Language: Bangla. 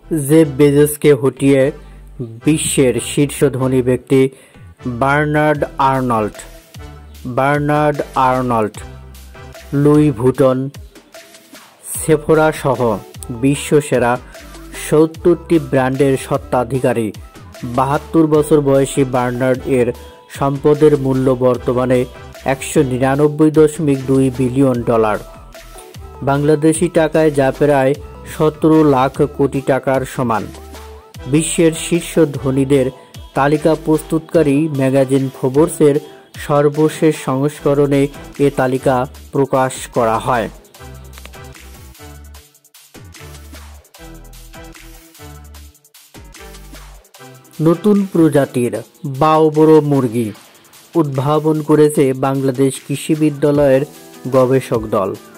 জেফ বেজোসকে হটিয়ে বিশ্বের শীর্ষ ধনী ব্যক্তি Bernard Arnault, Louis Vuitton, Sephora সহ বিশ্বসেরা ৭০টি ব্র্যান্ডের স্বত্বাধিকারী ৭২ বছর বয়সী বার্নার্ড এর সম্পদের মূল্য বর্তমানে $১৯৯.২ বিলিয়ন, বাংলাদেশি টাকায় যা প্রায় ১৭ লাখ কোটি টাকার সমান। বিশ্বের শীর্ষ ধনীদের তালিকা প্রস্তুতকারী ম্যাগাজিন ফোর্বসের সর্বশেষ সংস্করণে এ তালিকা প্রকাশ করা হয়। নতুন প্রজাতির বাওবড় মুরগি উদ্ভাবন করেছে বাংলাদেশ কৃষি বিশ্ববিদ্যালয়ের গবেষক দল।